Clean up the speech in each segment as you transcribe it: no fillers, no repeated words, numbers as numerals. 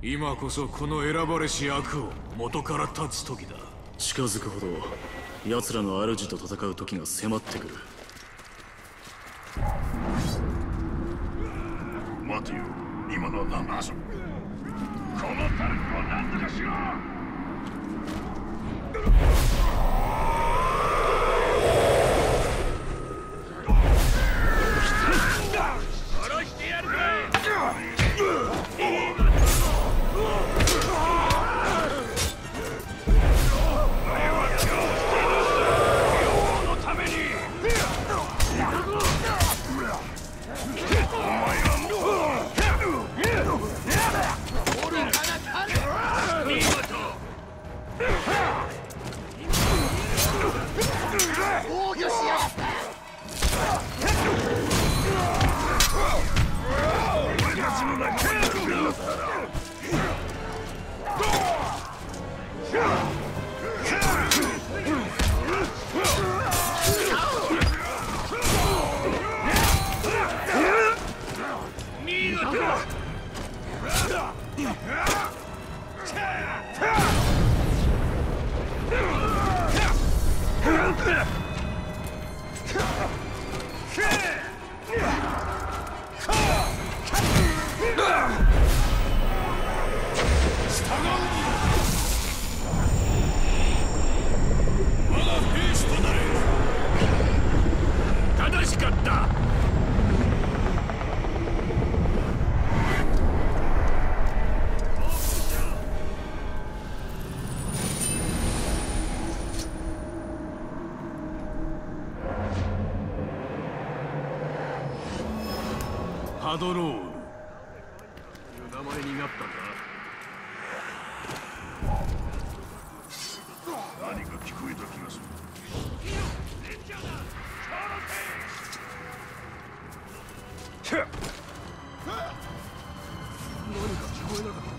今こそこの選ばれし悪を元から断つ時だ。 近づくほど奴らの主と戦う時が迫ってくる。 待てよ、今のは何だ。このタルクを何とかしろ。殺してやるぜ。ハドロールという名前になったんだ。何か聞こえた気がする。何か聞こえなかった。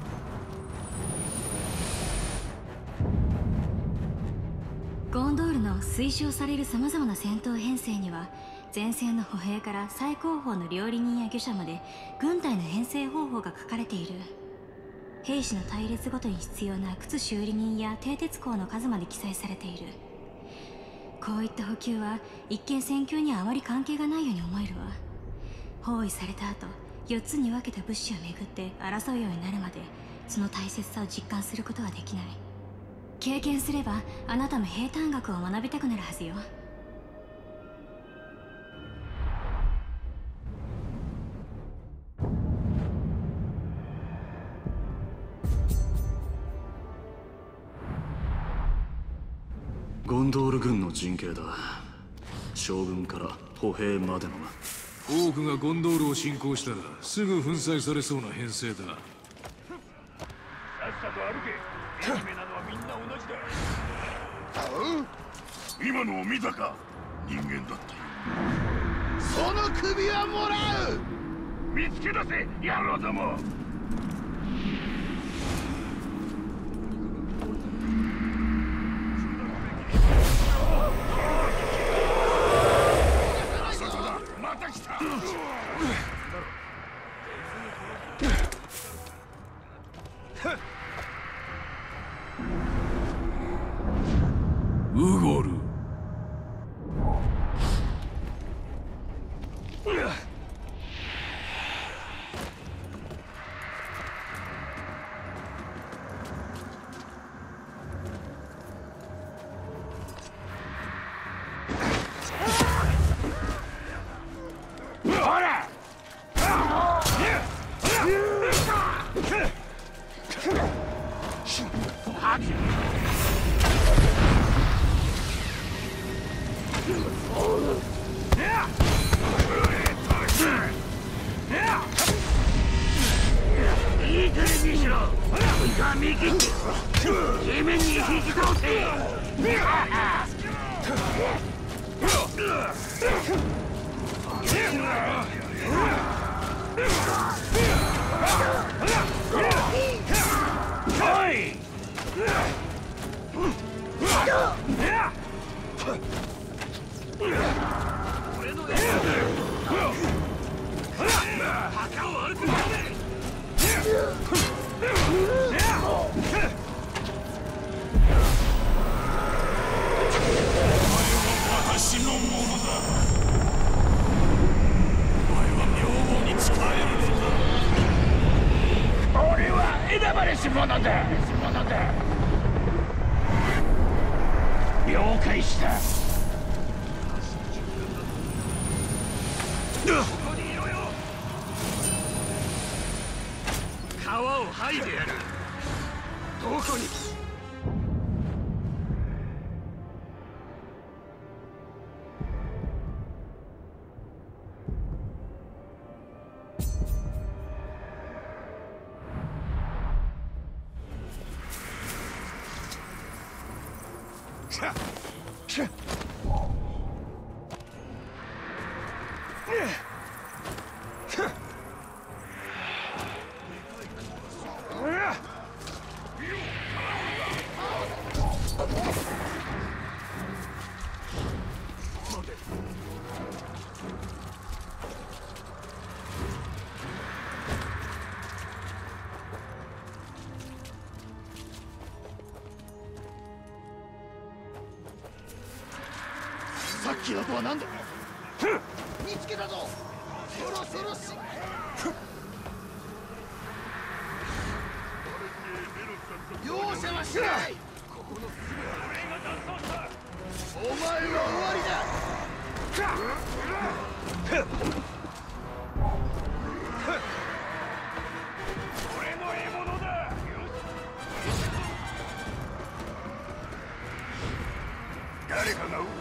ゴンドールの推奨される様々な戦闘編成には、前線の歩兵から最高峰の料理人や漁者まで軍隊の編成方法が書かれている。兵士の隊列ごとに必要な靴修理人や蹄鉄工の数まで記載されている。こういった補給は一見戦況にはあまり関係がないように思えるわ。包囲された後、4つに分けた物資をめぐって争うようになるまで、その大切さを実感することはできない。経験すればあなたも兵隊学を学びたくなるはずよ。 ゴンドール軍の陣形だ。将軍から歩兵までのな。 多くがゴンドールを侵攻したらすぐ粉砕されそうな編成だ。さっさと歩け。愛媛なのはみんな同じだ。今のを見たか。人間だったよ。その首はもらう。見つけ出せ、野郎ども。 ウゴル。 今なんだ。了解した。ここにいろよ。皮を剥いでやる。どこに。さっきの子は何だ。見つけたぞ。そろそろし。容赦はしない。ここのすべて俺が出そうした。お前は終わりだ。俺の獲物だ。誰かが撃った。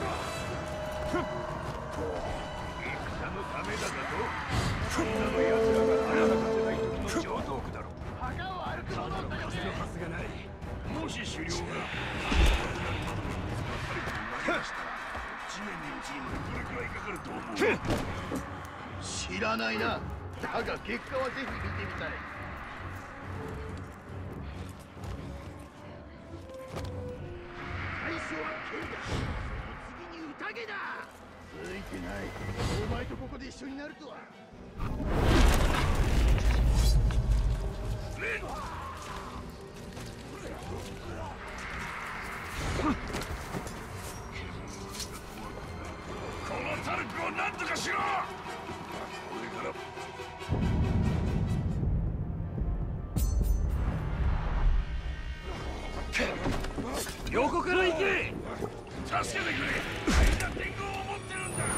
戦のためだだと。そんなの奴らが腹が立てない時の上等句だろ。墓を歩くものだよね。貸すはずがない。もし狩猟が地面に落ちるのにどれくらいかかると思う。知らないな。だが結果はぜひ見てみたい。最初は剣だ。次に宴だ。ついてない。お前とここで一緒になるとは。このタルクを何とかしろ。これから横から行け。助けてくれ。大な天狗を持ってるんだ。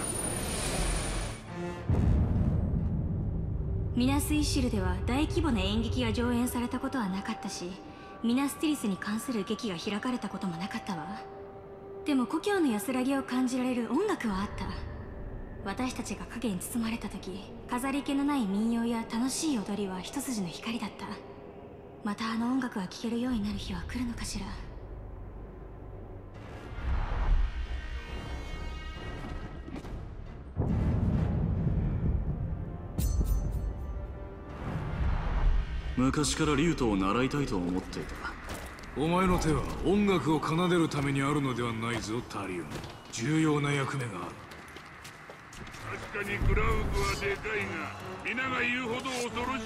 ミナス・イッシュルでは大規模な演劇が上演されたことはなかったし、ミナス・ティリスに関する劇が開かれたこともなかったわ。でも故郷の安らぎを感じられる音楽はあった。私たちが影に包まれた時、飾り気のない民謡や楽しい踊りは一筋の光だった。またあの音楽が聴けるようになる日は来るのかしら。 昔からリュートを習いたいと思っていた。 お前の手は音楽を奏でるためにあるのではないぞ、タリオン。重要な役目がある。 確かにクラウクはでかいが、皆が言うほど恐ろしくはない。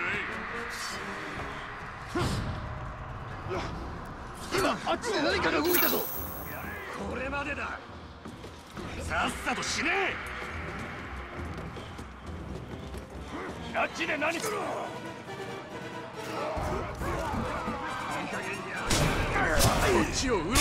今あっちで何かが動いたぞ。これまでだ。さっさと死ね。あっちで何か。こっちをうろついてる。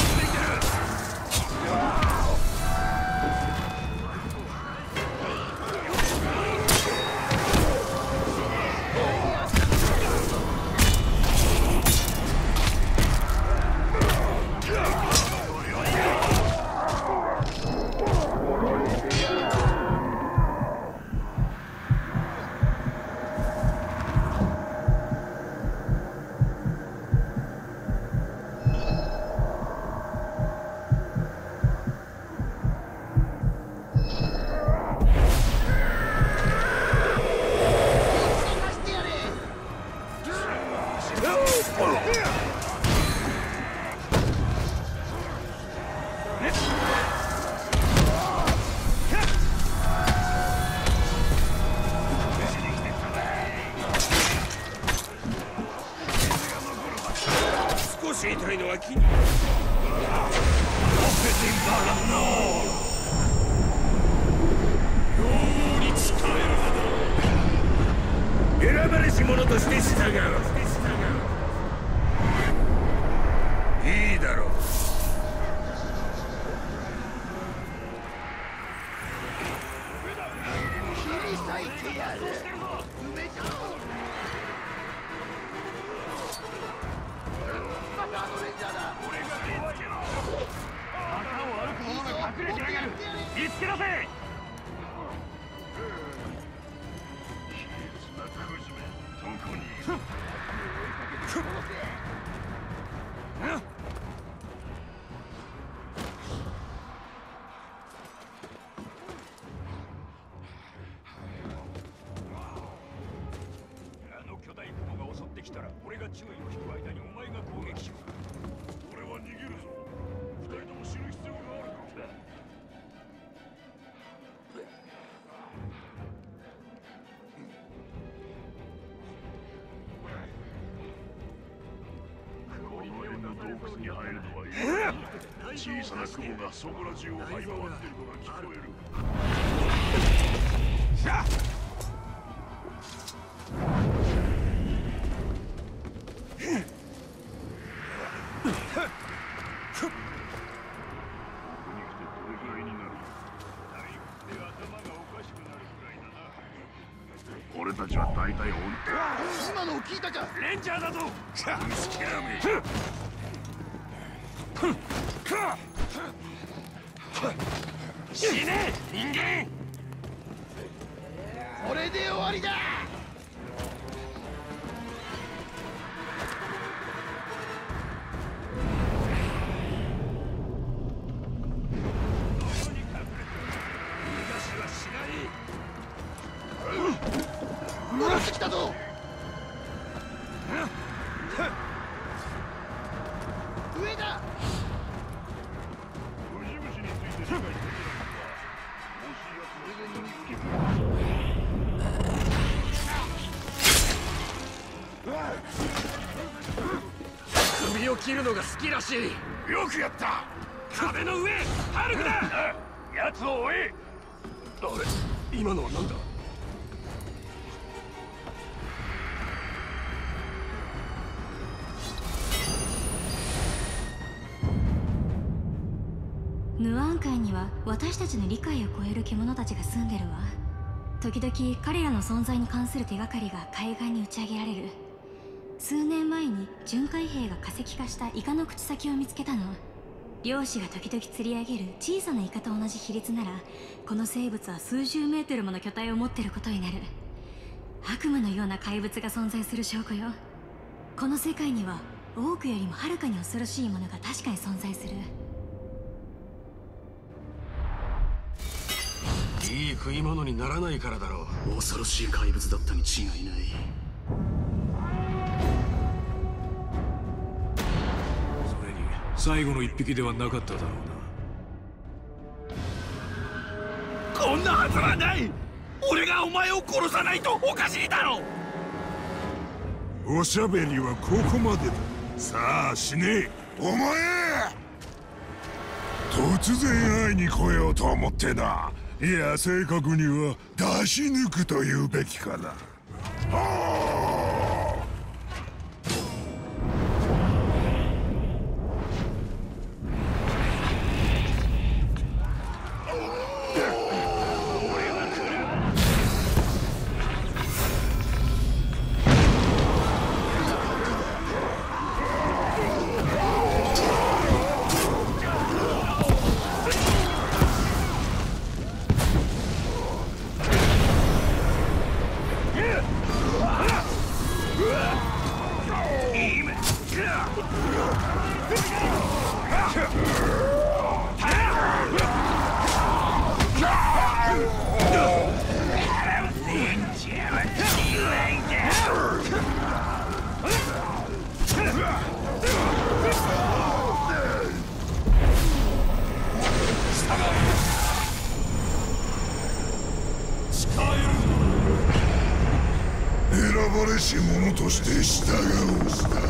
言いたいのは君。要望に誓えるなど選ばれし者として従う。 してるぞ。梅ちゃん。またあのレンジャーだ。俺が見つけろ。 坂を歩く者が隠れてやがる。見つけ出せ。 卑劣なクズめ、どこにいる。あの巨大雲が襲ってきたら、俺が注意を引く間にお前が攻撃しろ。俺は逃げるぞ。二人とも知る必要があるか。この辺の洞窟に入るのはいい。小さな雲がそこら中を這い回っているのが聞こえる。俺たちは大体今のを聞いたか。レンジャーだぞ。虫けらめ。死ね人間。これで終わりだ。漏らしてきたぞ。上だ。ムジムジについて理解できないのか。もしやすぐに見つけた。首を切るのが好きらしい。よくやった。壁の上、ハルクだ。奴を追え。あれ、今のは何だ。 ヌアン海には私たちの理解を超える獣たちが住んでるわ。時々彼らの存在に関する手がかりが海岸に打ち上げられる。数年前に巡回兵が化石化したイカの口先を見つけたの。漁師が時々釣り上げる小さなイカと同じ比率なら、この生物は数十メートルもの巨体を持っていることになる。悪夢のような怪物が存在する証拠よ。この世界には多くよりもはるかに恐ろしいものが確かに存在する。 いい食い物にならないからだろう。 恐ろしい怪物だったに違いない。 それに最後の一匹ではなかっただろうな。 こんなはずはない。俺がお前を殺さないとおかしいだろ。おしゃべりはここまでだ。さあ死ね。お前突然会いに来ようと思ってな。いや、正確には出し抜くと言うべきかな。選ばれし者として従う。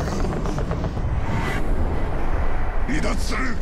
離脱する。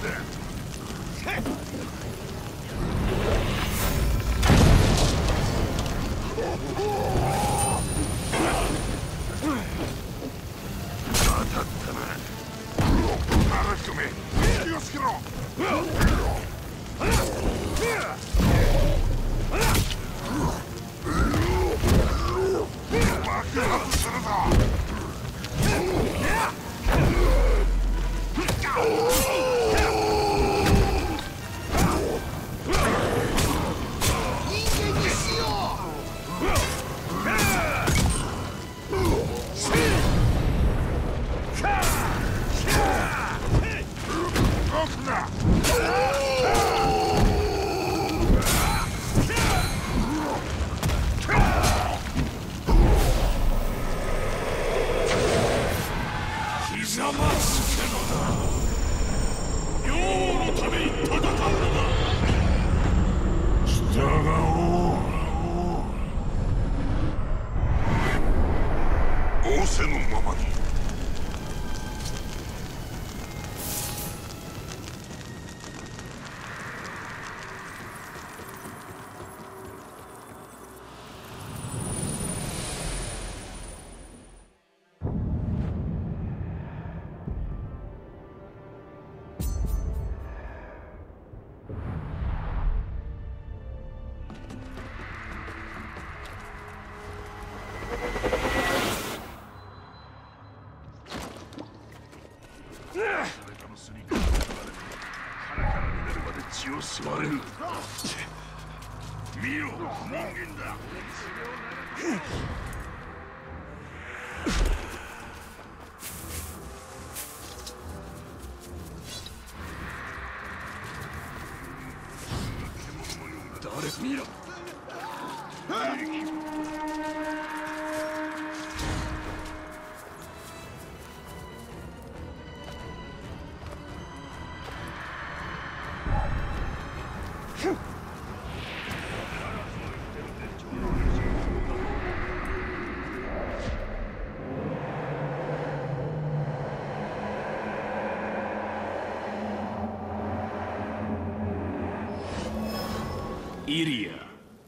イリア。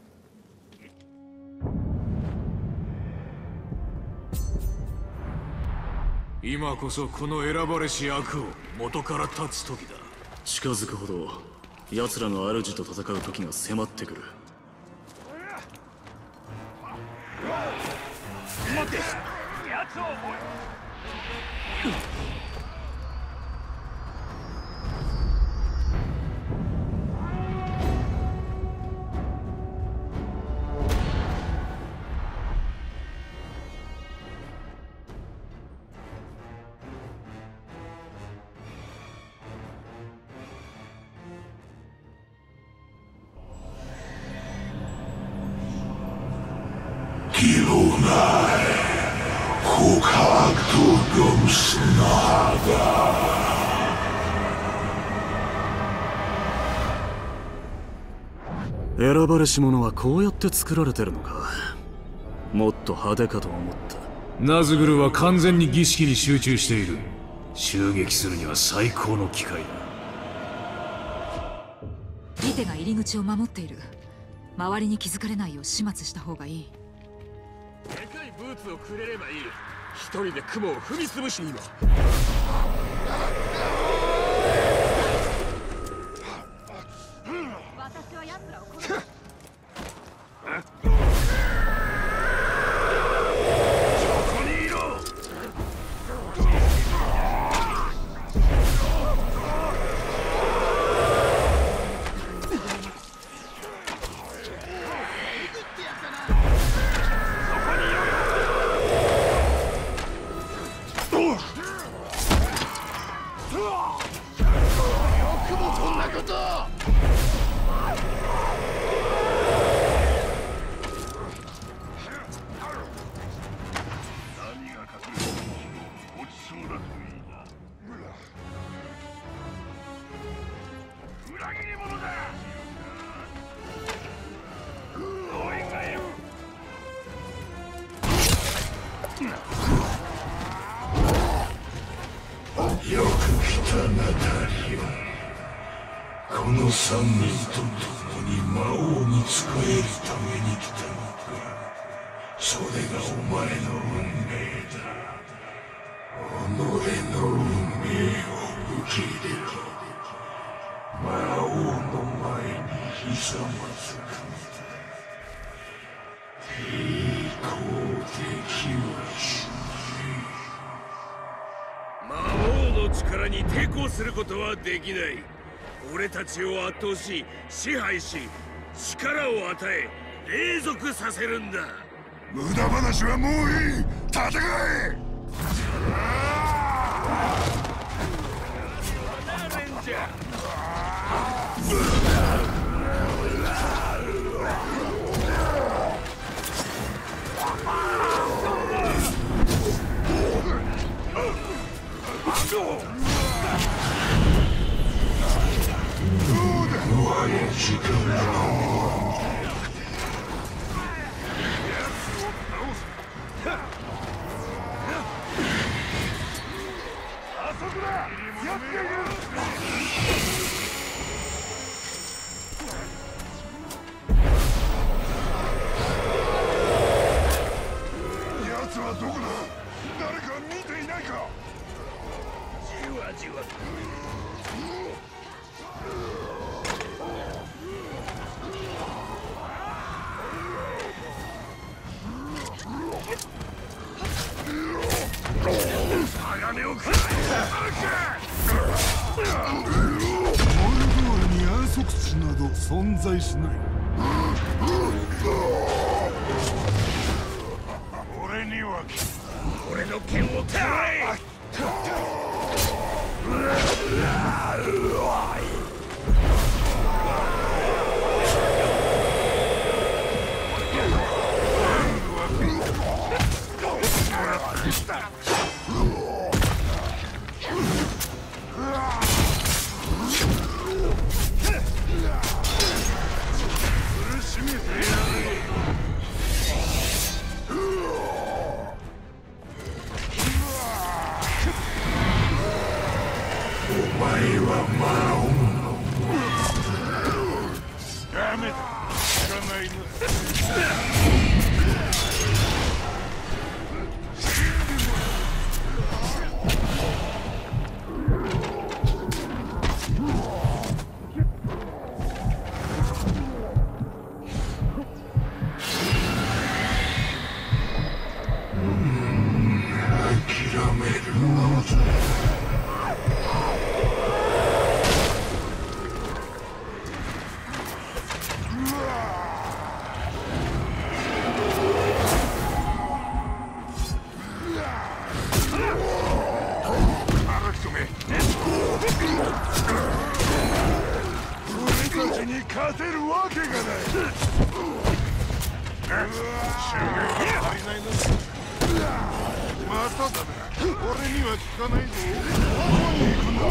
今こそこの選ばれし悪を元から断つ時だ。 近づくほど奴らの主と戦う時が迫ってくる。 待て、奴を選ばれし者はこうやって作られてるのか。もっと派手かと思った。 ナズグルは完全に儀式に集中している。襲撃するには最高の機会だ。 リテが入り口を守っている。周りに気づかれないよう始末した方がいい。 でかいブーツをくれればいい。一人で雲を踏み潰しに今。 私は奴らを殺す。 よく来たナタリオ。 この三人と共に魔王に仕えるために来たのか。それがお前の運命だ。己の運命を受け入れろ。魔王の前にひざまずくんだ。抵抗できはしない。 魔王の力に抵抗することはできない。俺たちを圧倒し、支配し、力を与え、隷属させるんだ。 無駄話はもういい。戦え。奴はどこだ。誰か見ていないか。 じわじわ鋼を食らモルドールに安息地など存在しない。俺には俺の剣を食らえ。 勝てるわけがない。まただな。俺には効かないぞ。どこに行くんだ。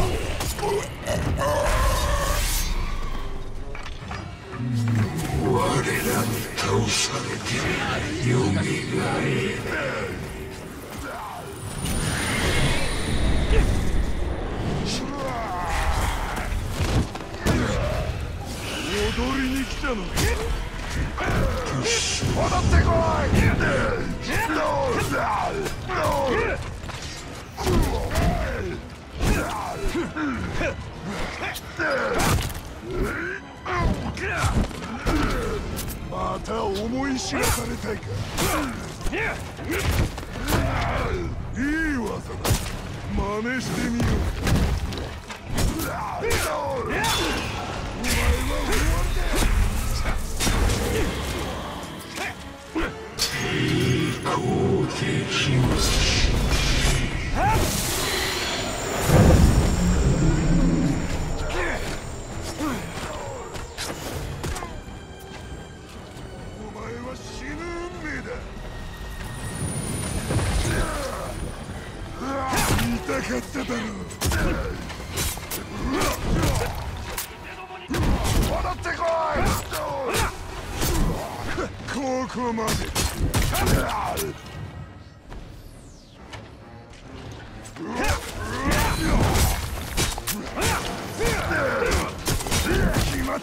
我らに倒されてよみがえる。踊りに来たのか。踊ってこい。また思い知らされたいか。いい技だ。真似してみよう。痛かっただろう。戻ってこい。ここまで。 まった。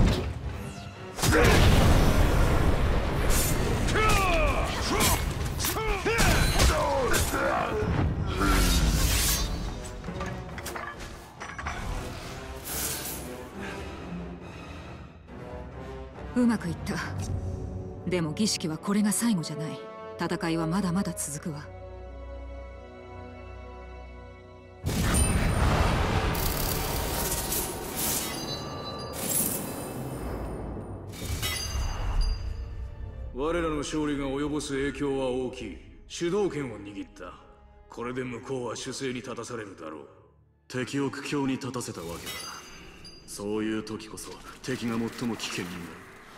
うまくいった。でも儀式はこれが最後じゃない。戦いはまだまだ続くわ。 我らの勝利が及ぼす影響は大きい。主導権を握った。これで向こうは守勢に立たされるだろう。 敵を苦境に立たせたわけだ。そういう時こそ敵が最も危険になる。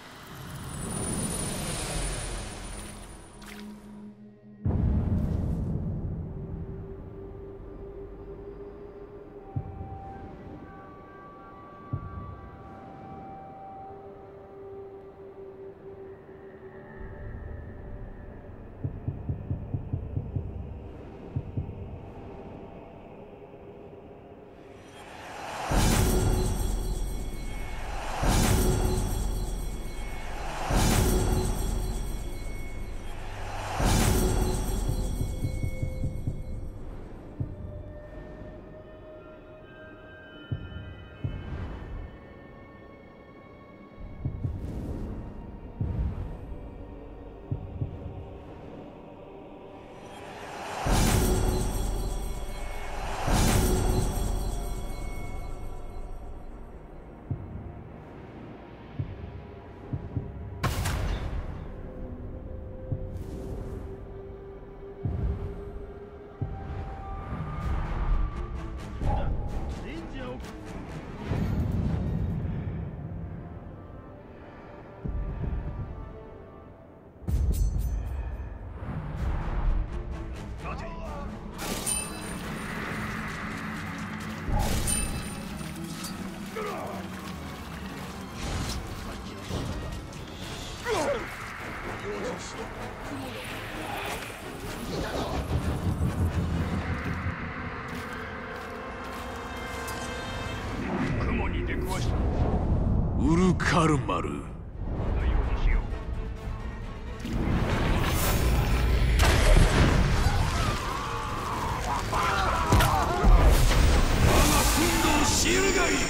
ウルカルマル。シールガイ。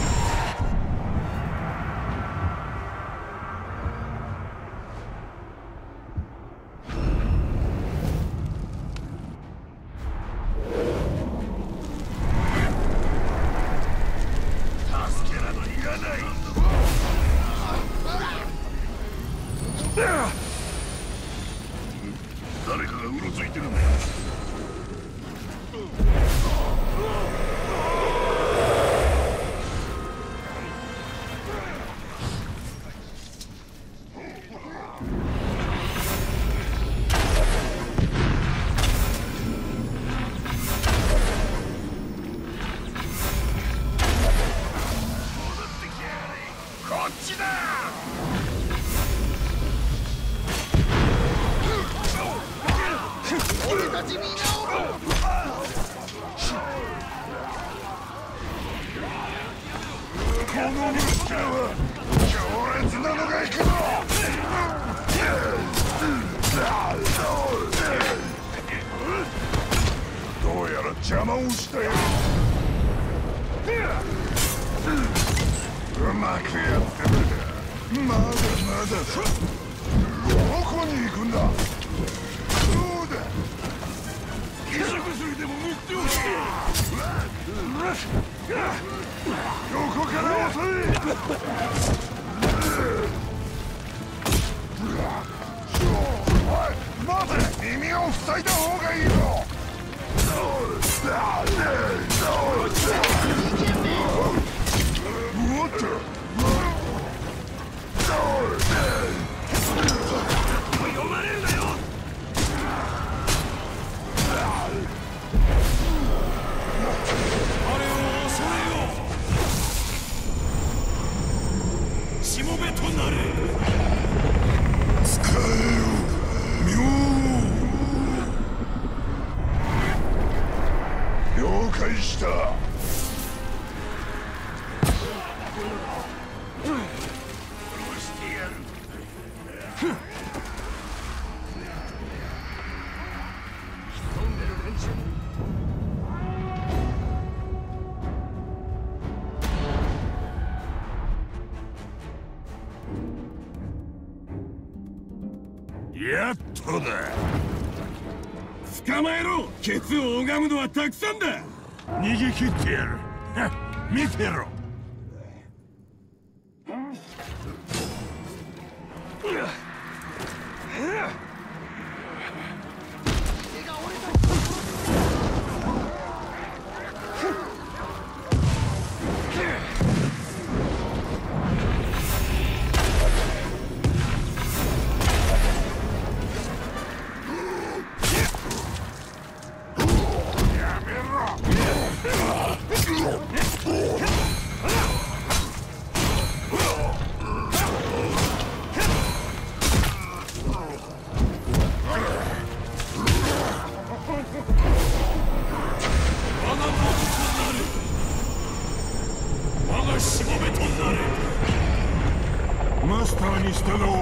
助けなどいらない。誰かがうろついてるんだよ。どうやら邪魔をしたよ。うまくやってる。まだまだだ。どこに行くんだ。そうだ。傷薬でも塗っておけ。横から襲え。おい、待て。耳を塞いだ方がいいぞ。読まれるなよ。あれを恐れよう。しもべとなれ。使えよ了解した。 してやる。潜んでる連中。やっとだ。捕まえろ。ケツを拝むのはたくさんだ。逃げ切ってやる。見てろ。マスターに従おう。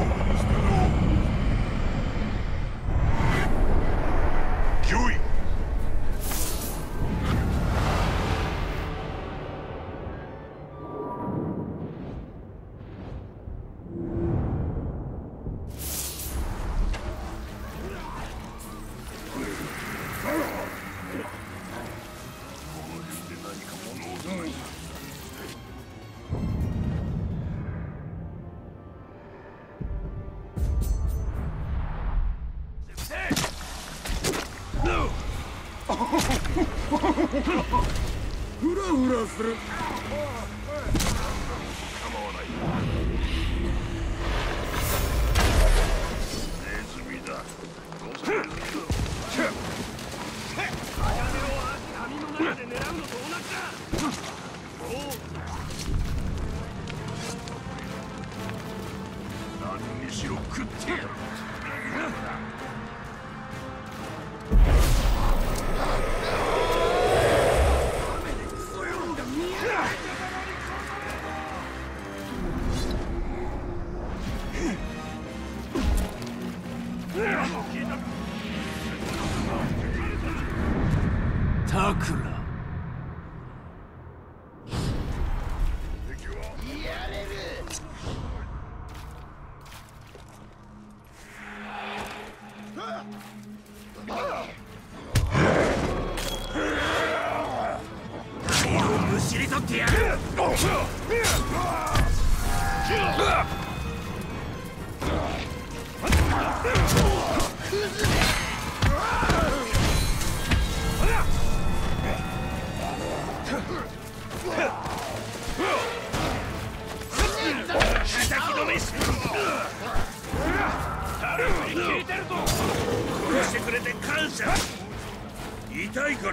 御意。フラフラする。構わない。ネズミだ。どうせネズミだ。網の中で狙うのと同じだ。何にしろ食ってやる。タクラ。むしり取ってやる。叩き止めし誰かに聞いてるぞ。殺してくれて感謝。痛いから。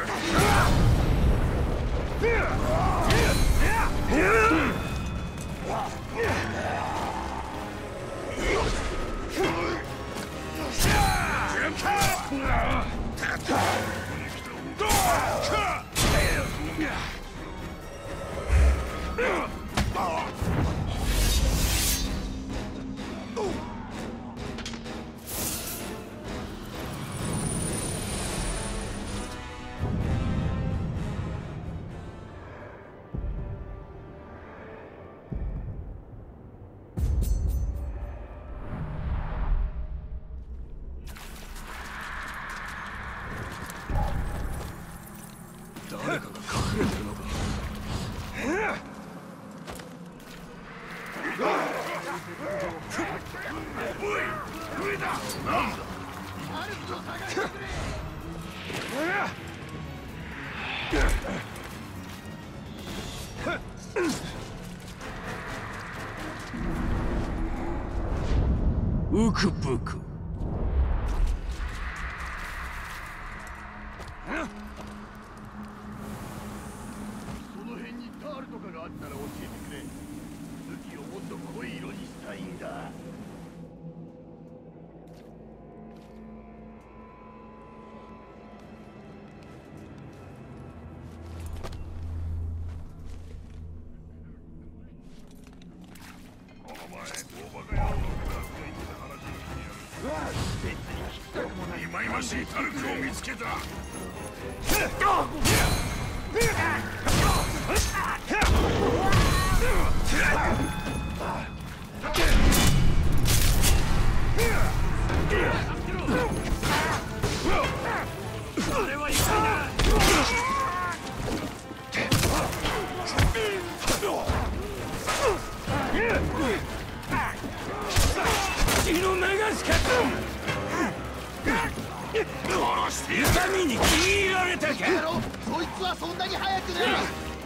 誰かが隠れてるのか。おい、上だ。なんだ。ウクプク。その辺にタールとかがあったら教えてくれ。武器をもっと濃い色にしたいんだ。 いまいましいタルクを見つけた。 あれは痛いな。血の流し方。殺して痛みに気に入られたか。 そいつはそんなに速くない。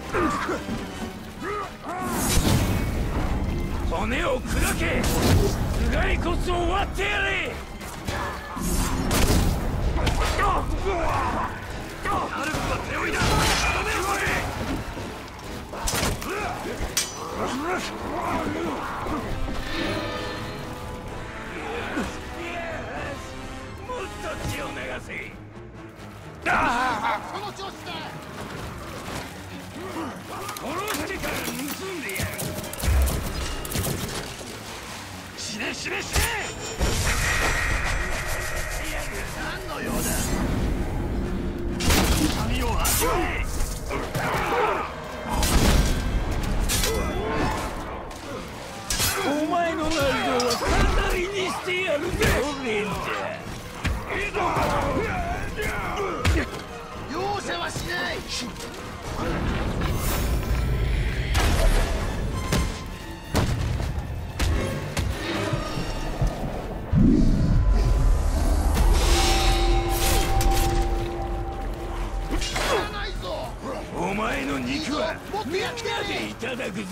骨を砕け。頭蓋骨を割ってやれ。アルクは手負いだ。頼めこれ。もっと血を流せ。 この調子だ。 殺してから盗んでやる。死ね死ね死ね。 何の用だ。 痛みを味わえ。お前の内臓はかなりにしてやるぜ、レンジャー。 容赦はしない。 お前の肉はみんなでいただくぞ。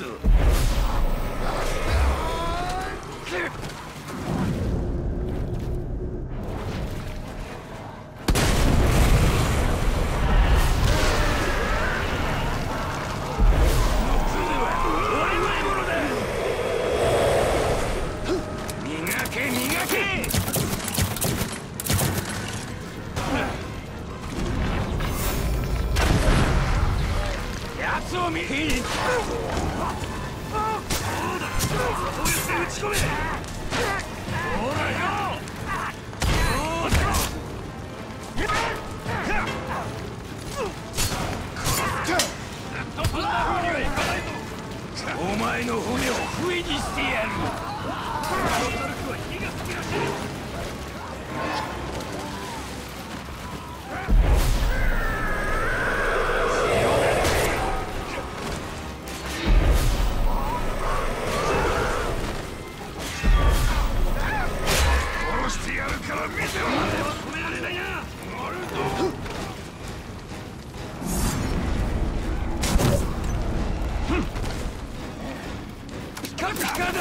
お前の骨を笛にしてやる。 殺してやるから見てろ。 止められないな。ピカピカだな。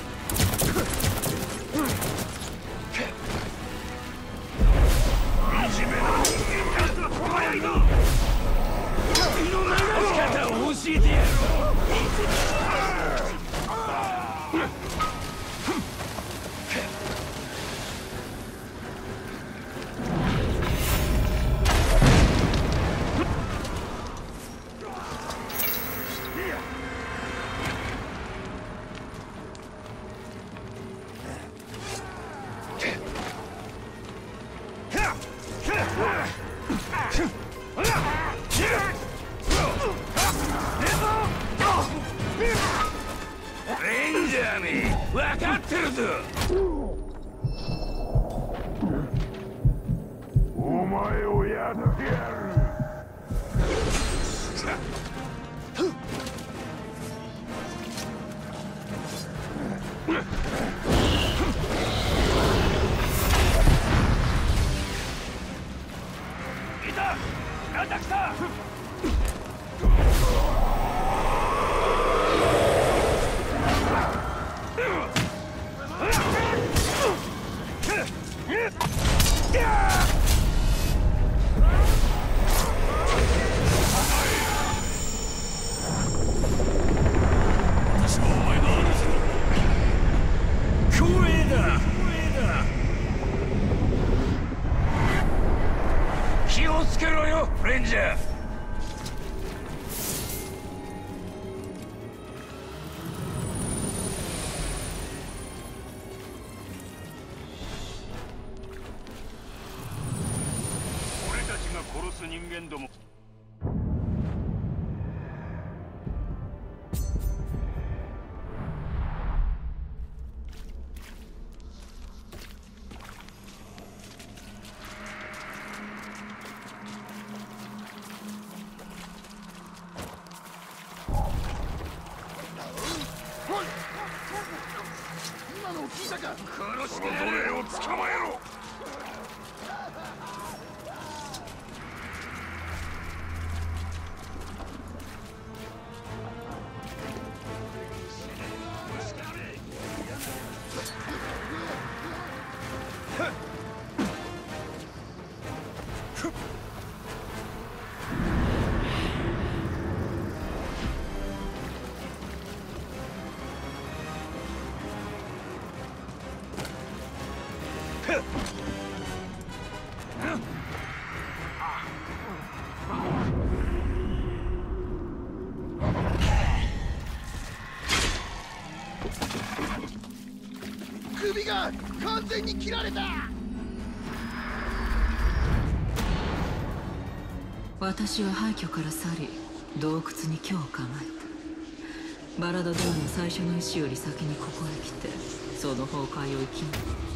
惨めな人間だ。早いな。 血の流し方を教えてやろう。レンジャーめ、分かってるぞ。 お前をやってやる。 いた！なんだ来た！ 私はお前の話だ。 人間ども。 今のを聞いたか。 殺して奴隷を捕まえろ。 首が完全に切られた。 私は廃墟から去り洞窟に居を構えた。バラドドーンの最初の石より先にここへ来てその崩壊を生き抜く。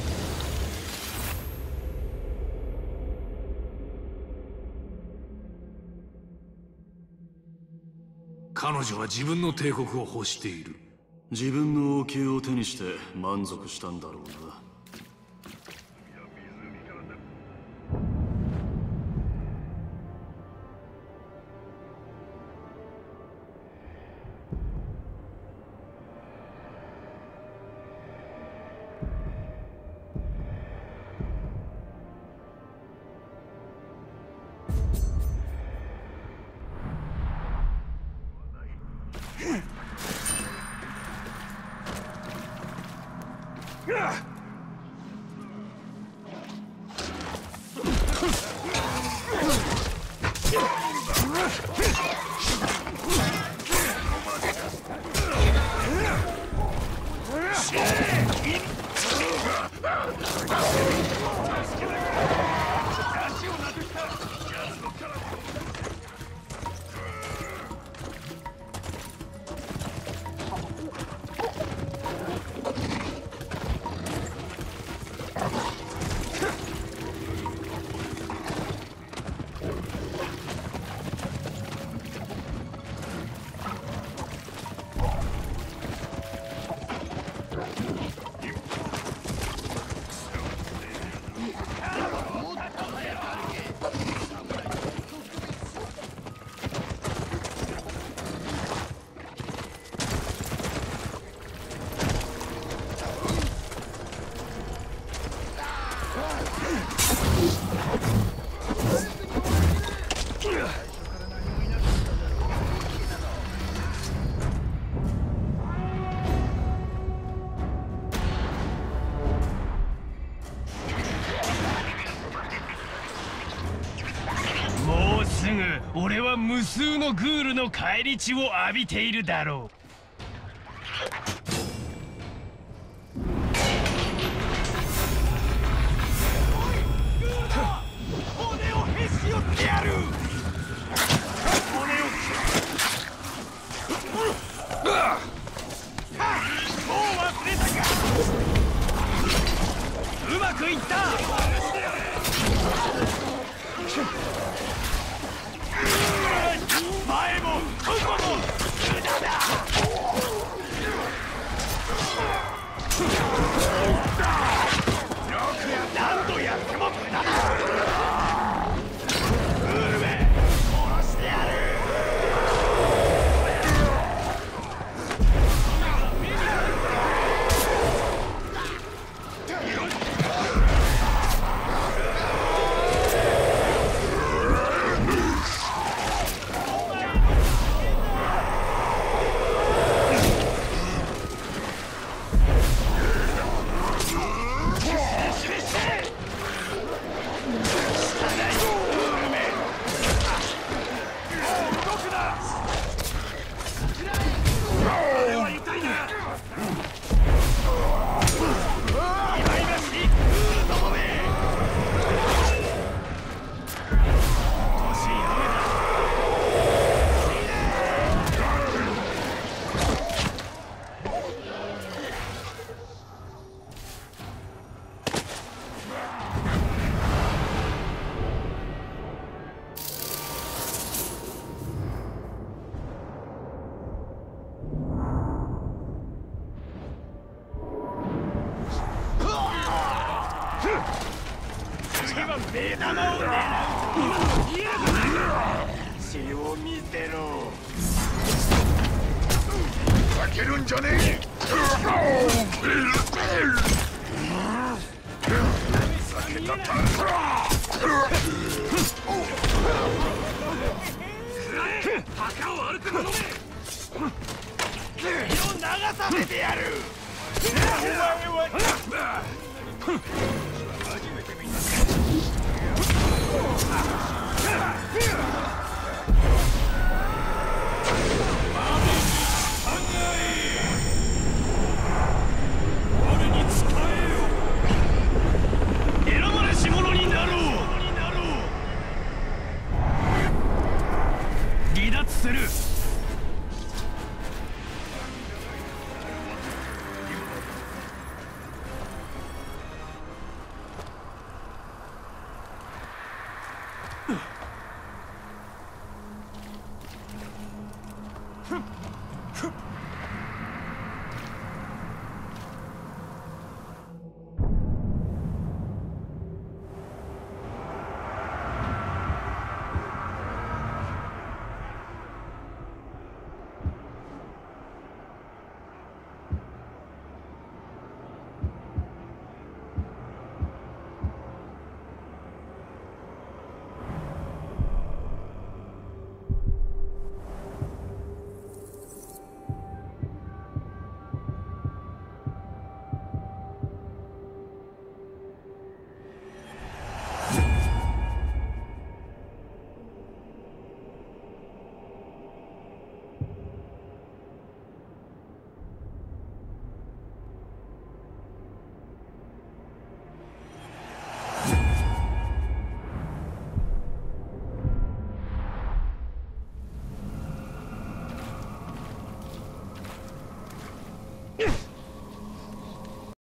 彼女は自分の帝国を欲している。 自分の王宮を手にして満足したんだろうな。 俺は無数のグールの返り血を浴びているだろう。骨をへし折ってやる。骨をもう忘れたか。うまくいった。前も後ろも無駄だ。何度やっても無駄だ。ウルメ殺してやる。 目玉を狙う。今の見えるかない。血を見せろ。負けるんじゃねえ。避けたった。墓を歩く者め。血を流させてやる。お前は初めて見た。